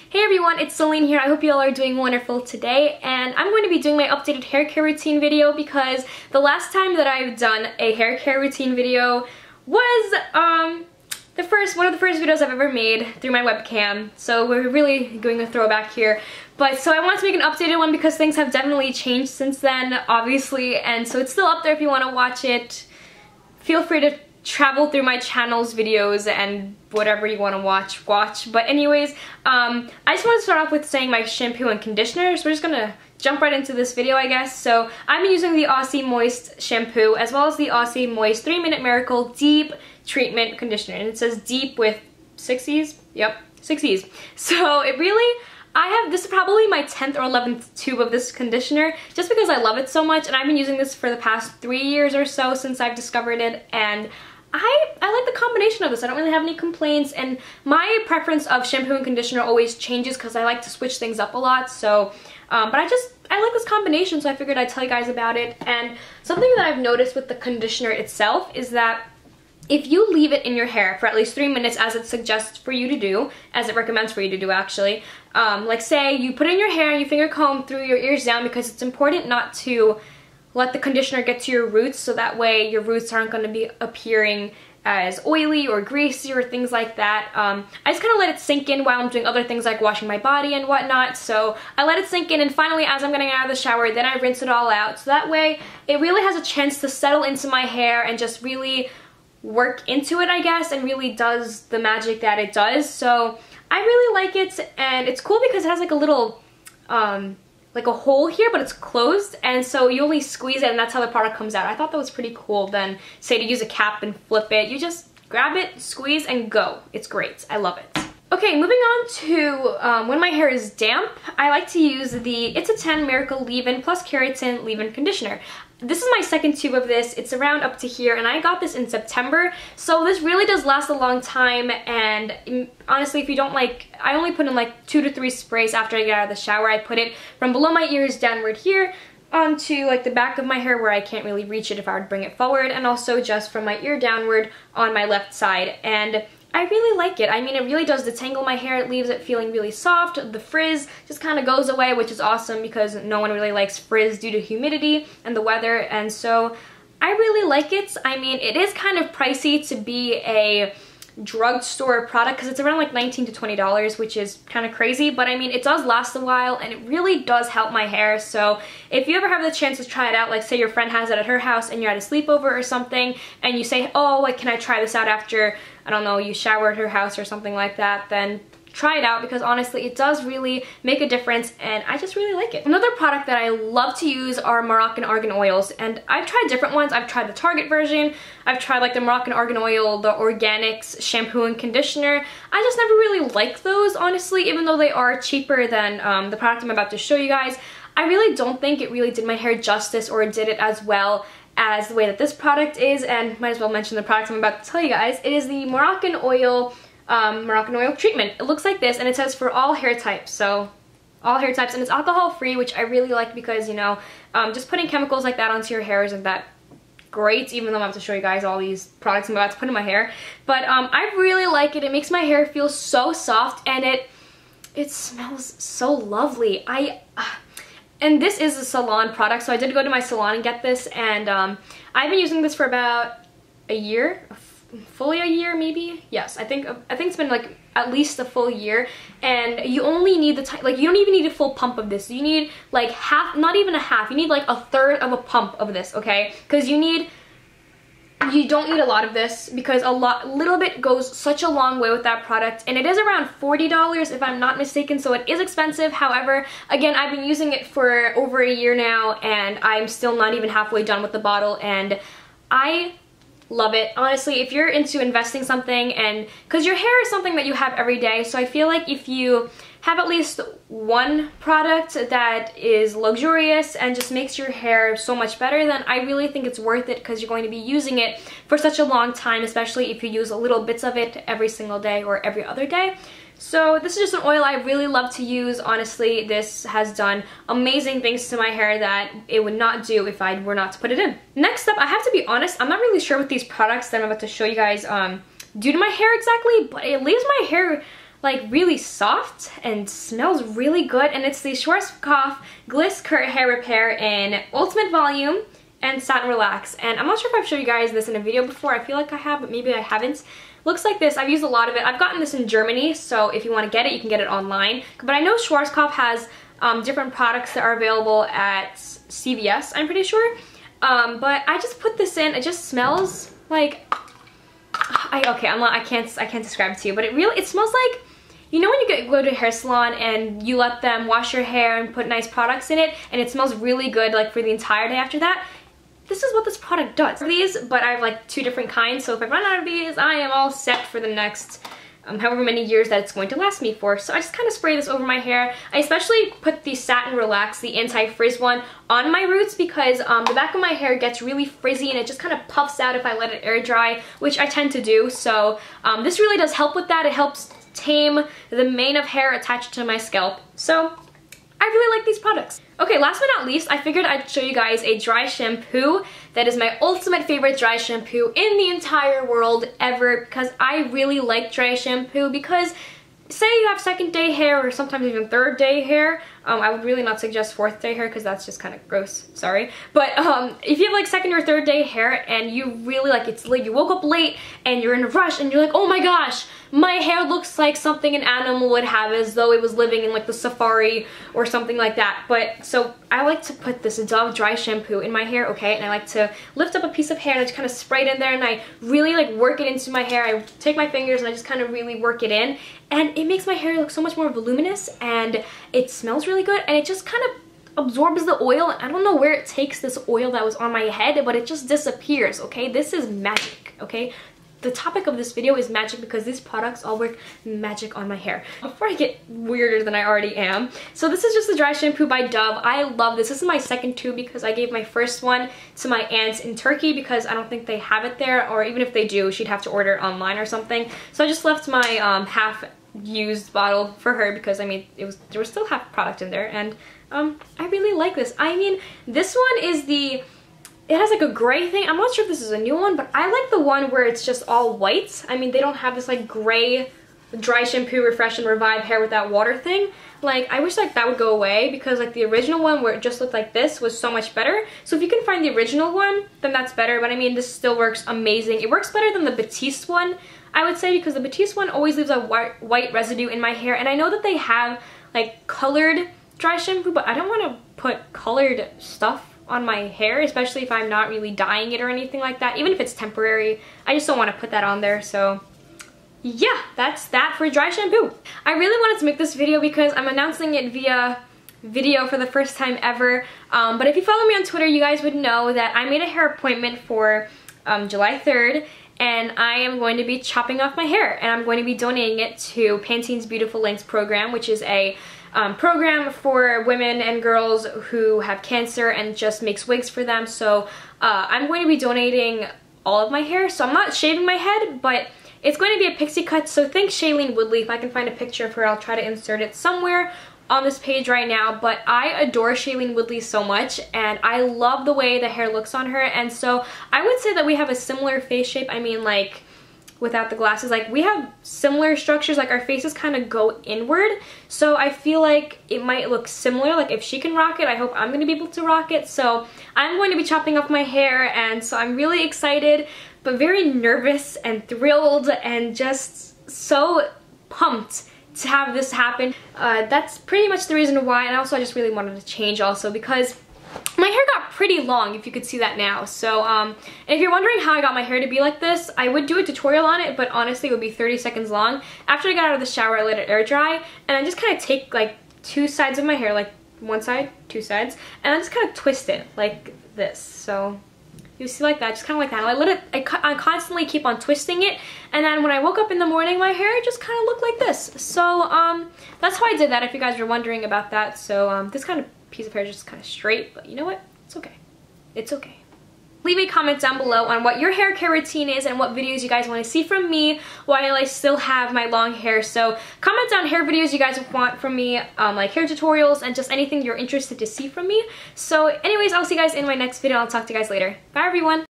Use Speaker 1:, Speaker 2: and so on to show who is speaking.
Speaker 1: Hey everyone, it's Celine here. I hope you all are doing wonderful today, and I'm going to be doing my updated hair care routine video because the last time that I've done a hair care routine video was one of the first videos I've ever made through my webcam, so we're really doing a throwback here. But so I wanted to make an updated one because things have definitely changed since then, obviously, and so it's still up there if you want to watch it. Feel free to travel through my channel's videos and whatever you want to watch. But anyways, I just want to start off with saying my shampoo and conditioner, so we're just gonna jump right into this video, I guess. So I'm using the Aussie Moist shampoo as well as the Aussie Moist 3-Minute Miracle Deep Treatment Conditioner, and it says deep with 6 E's. Yep, 6 E's. So it really, this is probably my 10th or 11th tube of this conditioner just because I love it so much, and I've been using this for the past 3 years or so since I've discovered it, and I like the combination of this. I don't really have any complaints, and my preference of shampoo and conditioner always changes because I like to switch things up a lot. So, but I like this combination, so I figured I'd tell you guys about it. And something that I've noticed with the conditioner itself is that if you leave it in your hair for at least 3 minutes, as it suggests for you to do, as it recommends for you to do actually, like say you put it in your hair and you finger comb through your ears down, because it's important not to let the conditioner get to your roots, so that way your roots aren't going to be appearing as oily or greasy or things like that. I just kind of let it sink in while I'm doing other things like washing my body and whatnot. So I let it sink in, and finally as I'm getting out of the shower, then I rinse it all out. So that way it really has a chance to settle into my hair and just really work into it, I guess, and really does the magic that it does. So I really like it, and it's cool because it has like a little like a hole here, but it's closed, and so you only squeeze it and that's how the product comes out. I thought that was pretty cool than, say, to use a cap and flip it. You just grab it, squeeze, and go. It's great. I love it. Okay, moving on to when my hair is damp, I like to use the It's a 10 Miracle Leave-In Plus Keratin Leave-In Conditioner. This is my second tube of this. It's around up to here, and I got this in September, so this really does last a long time. And honestly, if you don't like, I only put in like 2 to 3 sprays after I get out of the shower. I put it from below my ears downward here onto like the back of my hair where I can't really reach it if I were to bring it forward, and also just from my ear downward on my left side. And I really like it. I mean, it really does detangle my hair. It leaves it feeling really soft. The frizz just kind of goes away, which is awesome because no one really likes frizz due to humidity and the weather, and so I really like it. I mean, it is kind of pricey to be a drugstore product because it's around like $19 to $20, which is kind of crazy, but I mean, it does last a while and it really does help my hair. So if you ever have the chance to try it out, like say your friend has it at her house and you're at a sleepover or something, and you say, oh, like, can I try this out after, I don't know, you shower at her house or something like that, then try it out, because honestly it does really make a difference and I just really like it. Another product that I love to use are Moroccan argan oils, and I've tried different ones. I've tried the Target version, I've tried like the Moroccan argan oil, the Organics shampoo and conditioner. I just never really liked those, honestly, even though they are cheaper than the product I'm about to show you guys. I really don't think it really did my hair justice or did it as well as the way that this product is, and might as well mention the product I'm about to tell you guys. It is the Moroccan oil treatment. It looks like this, and it says for all hair types, so all hair types, and it's alcohol free, which I really like because, you know, just putting chemicals like that onto your hair isn't that great, even though I'm about to show you guys all these products I'm about to put in my hair. But I really like it. It makes my hair feel so soft, and it smells so lovely. And this is a salon product, so I did go to my salon and get this, and I've been using this for about a year, fully a year maybe. Yes, I think it's been like at least a full year, and you only need like, you don't even need a full pump of this. You need like half, not even a half, you need like a third of a pump of this, okay? Because you don't need a lot of this, because little bit goes such a long way with that product, and it is around $40 if I'm not mistaken, so it is expensive. However, again, I've been using it for over a year now, and I'm still not even halfway done with the bottle, and I love it. Honestly, if you're into investing something, and because your hair is something that you have every day, so I feel like if you have at least one product that is luxurious and just makes your hair so much better, then I really think it's worth it, because you're going to be using it for such a long time, especially if you use little bits of it every single day or every other day. So this is just an oil I really love to use. Honestly, this has done amazing things to my hair that it would not do if I were not to put it in. Next up, I have to be honest, I'm not really sure what these products that I'm about to show you guys do to my hair exactly, but it leaves my hair like really soft and smells really good, and it's the Schwarzkopf Gliss Curl Hair Repair in Ultimate Volume and Satin Relax. And I'm not sure if I've showed you guys this in a video before. I feel like I have, but maybe I haven't. Looks like this. I've used a lot of it. I've gotten this in Germany, so if you want to get it, you can get it online. But I know Schwarzkopf has different products that are available at CVS, I'm pretty sure. But I just put this in. It just smells like, I can't describe it to you, but it smells like, you know when you go to a hair salon and you let them wash your hair and put nice products in it, and it smells really good like for the entire day after that? This is what this product does. These, but I have like 2 different kinds, so if I run out of these, I am all set for the next however many years that it's going to last me for. So I just kind of spray this over my hair. I especially put the Satin Relax, the anti-frizz one, on my roots because the back of my hair gets really frizzy and it just kind of puffs out if I let it air dry, which I tend to do. So this really does help with that. It helps tame the mane of hair attached to my scalp. So I really like these products. Okay, last but not least, I figured I'd show you guys a dry shampoo that is my ultimate favorite dry shampoo in the entire world ever, because I really like dry shampoo. Because say you have 2nd day hair or sometimes even 3rd day hair, I would really not suggest 4th day hair because that's just kind of gross, sorry. But if you have like 2nd or 3rd day hair and you really like, it's late, you woke up late and you're in a rush and you're like, oh my gosh, my hair looks like something an animal would have, as though it was living in like the safari or something like that. But so I like to put this Dove dry shampoo in my hair, okay, and I like to lift up a piece of hair and I just kind of spray it in there and I really like work it into my hair. I take my fingers and I just kind of really work it in, and it makes my hair look so much more voluminous, and it smells really good, and it just kind of absorbs the oil. I don't know where it takes this oil that was on my head, but it just disappears, okay? This is magic, okay? The topic of this video is magic because these products all work magic on my hair. Before I get weirder than I already am, so this is just the dry shampoo by Dove. I love this. This is my 2nd tube because I gave my 1st one to my aunt in Turkey because I don't think they have it there, or even if they do, she'd have to order it online or something. So I just left my half-used bottle for her because, I mean, there was still half product in there, and I really like this. I mean, this one is it has like a gray thing. I'm not sure if this is a new one, but I like the one where it's just all white. I mean, they don't have this like gray dry shampoo, refresh and revive hair without water thing. Like, I wish like that would go away because like the original one where it just looked like this was so much better. So if you can find the original one, then that's better. But I mean, this still works amazing. It works better than the Batiste one, I would say, because the Batiste one always leaves a white residue in my hair. And I know that they have like colored dry shampoo, but I don't want to put colored stuff on my hair, especially if I'm not really dyeing it or anything like that. Even if it's temporary, I just don't want to put that on there. So yeah, that's that for dry shampoo. I really wanted to make this video because I'm announcing it via video for the first time ever. But if you follow me on Twitter, you guys would know that I made a hair appointment for July 3rd, and I am going to be chopping off my hair, and I'm going to be donating it to Pantene's Beautiful Lengths program, which is a program for women and girls who have cancer and just makes wigs for them. So I'm going to be donating all of my hair. So I'm not shaving my head, but it's going to be a pixie cut. So thanks Shailene Woodley. If I can find a picture of her, I'll try to insert it somewhere on this page right now. But I adore Shailene Woodley so much, and I love the way the hair looks on her. And so I would say that we have a similar face shape. I mean, like, without the glasses, like, we have similar structures. Like, our faces kind of go inward, so I feel like it might look similar. Like, if she can rock it, I hope I'm going to be able to rock it. So I'm going to be chopping off my hair, and so I'm really excited but very nervous and thrilled and just so pumped to have this happen. That's pretty much the reason why. And also I just really wanted to change also because my hair got pretty long, if you could see that now. So, and if you're wondering how I got my hair to be like this, I would do a tutorial on it, but honestly it would be 30 seconds long. After I got out of the shower, I let it air dry, and I just kind of take like 2 sides of my hair, like one side, 2 sides, and I just kind of twist it like this. So you see, like that, just kind of like that. And I let it, I constantly keep on twisting it, and then when I woke up in the morning, my hair just kind of looked like this. So that's how I did that, if you guys were wondering about that. So this kind of piece of hair is just kind of straight, but you know what? It's okay. It's okay. Leave a comment down below on what your hair care routine is and what videos you guys want to see from me while I still have my long hair. So comment down hair videos you guys want from me, like hair tutorials and just anything you're interested to see from me. So anyways, I'll see you guys in my next video. I'll talk to you guys later. Bye everyone!